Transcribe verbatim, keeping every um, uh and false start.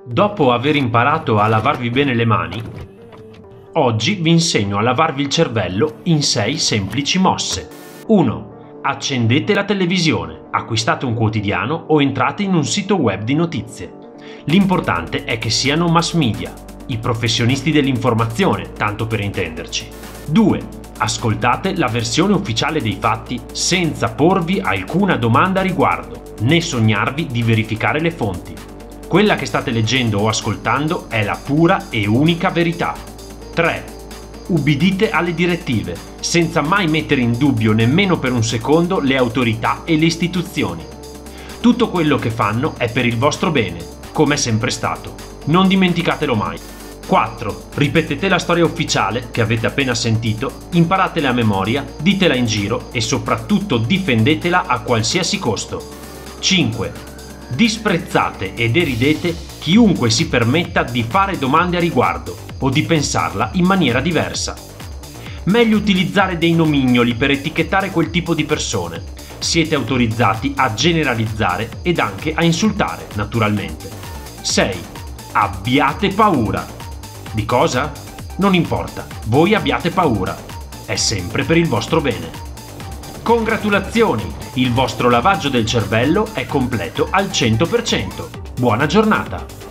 Dopo aver imparato a lavarvi bene le mani, oggi vi insegno a lavarvi il cervello in sei semplici mosse. uno. Accendete la televisione, acquistate un quotidiano o entrate in un sito web di notizie. L'importante è che siano mass media, i professionisti dell'informazione, tanto per intenderci. due. Ascoltate la versione ufficiale dei fatti senza porvi alcuna domanda a riguardo, né sognarvi di verificare le fonti. Quella che state leggendo o ascoltando è la pura e unica verità. tre. Ubbidite alle direttive, senza mai mettere in dubbio nemmeno per un secondo le autorità e le istituzioni. Tutto quello che fanno è per il vostro bene, come è sempre stato. Non dimenticatelo mai. quattro. Ripetete la storia ufficiale che avete appena sentito, imparatela a memoria, ditela in giro e soprattutto difendetela a qualsiasi costo. cinque. Disprezzate e deridete chiunque si permetta di fare domande a riguardo o di pensarla in maniera diversa. Meglio utilizzare dei nomignoli per etichettare quel tipo di persone. Siete autorizzati a generalizzare ed anche a insultare, naturalmente. sei. Abbiate paura. Di cosa? Non importa, voi abbiate paura. È sempre per il vostro bene. Congratulazioni! Il vostro lavaggio del cervello è completo al cento per cento. Buona giornata!